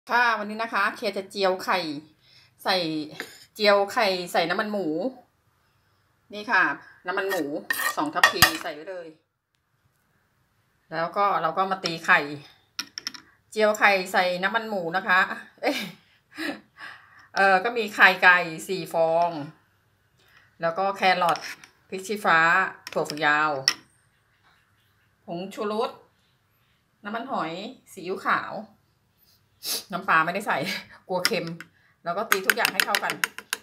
ค่ะวันนี้นะคะเคจะเจียวไข่ใส่ใส่น้ำมันหมู นี่ค่ะ น้ำมันหมู2 ทัพพีใส่ไว้เลย แล้วก็เราก็มาตีไข่ เจียวไข่ใส่น้ำมันหมูนะคะก็มีไข่ไก่4 ฟอง แล้วก็แครอทพริกชี้ฟ้าถั่วฝักยาวผงชูรสน้ำมันหอยซีอิ๊วขาวน้ำปลาไม่ได้ใส่กลัวเค็มแล้วก็ตีทุกอย่างให้เข้ากัน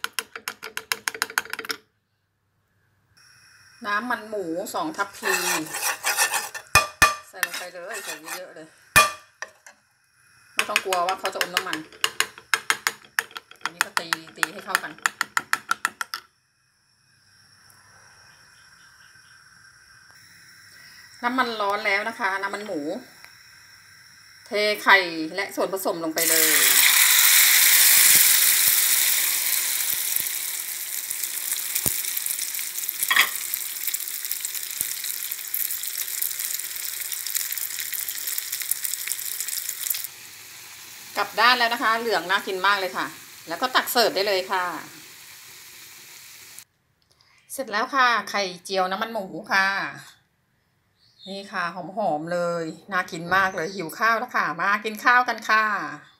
น้ำมันหมู2 ทัพพีใส่ลงไปเลยใส่เยอะๆเลยไม่ต้องกลัวว่าเขาจะอมน้ำมันอันนี้ก็ตีให้เข้ากันน้ำมันร้อนแล้วนะคะน้ำมันหมูเทไข่และส่วนผสมลงไปเลยกลับด้านแล้วนะคะเหลืองน่ากินมากเลยค่ะแล้วก็ตักเสิร์ฟได้เลยค่ะเสร็จแล้วค่ะไข่เจียวน้ำมันหมูค่ะนี่ค่ะหอมๆเลยน่ากินมากเลยหิวข้าวแล้วค่ะมากินข้าวกันค่ะ